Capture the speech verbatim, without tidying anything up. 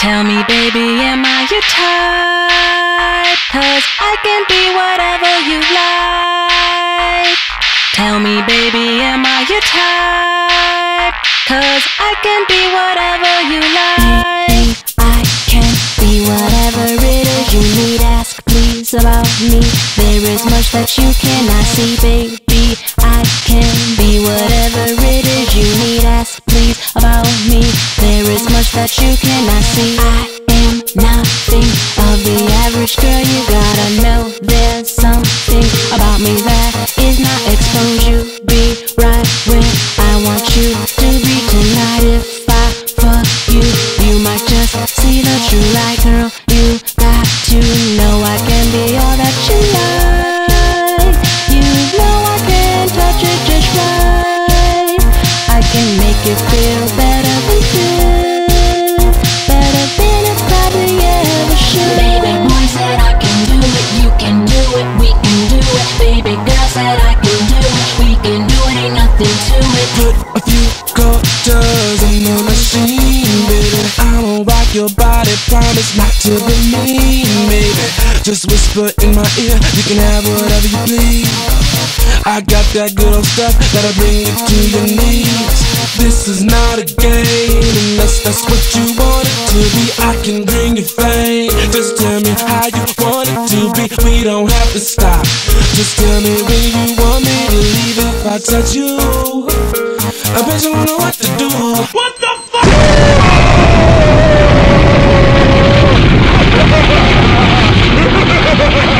Tell me, baby, am I your type? 'Cause I can be whatever you like. Tell me, baby, am I your type? 'Cause I can be whatever you like. I can be whatever it is you need. Ask please about me. There is much that you cannot see, baby. I can be whatever it is you need. Ask please about me. There is much that you cannot see. I am nothing of the average girl. You gotta know there's something about me that is not exposed. You be right where I want you to be tonight. If I fuck you, you might just see the true light, girl. You got to know I can be all that you like. You know I can touch it just right. I can make it feel better than good, better than it probably ever should. Baby boy said I can do it, you can do it, we can do it. Baby girl said I can do it, we can do it, ain't nothing to it. Put a few quarters in the machine, baby. I'ma rock your body, promise not to be mean, baby. Just whisper in my ear, you can have whatever you please. I got that good old stuff that'll bring you to your knees. This is not a game, unless that's what you want it to be. I can bring you fame, just tell me how you want it to be. We don't have to stop, just tell me when you want me to leave. If I touch you, I bet you won't know what to do. What the fuck?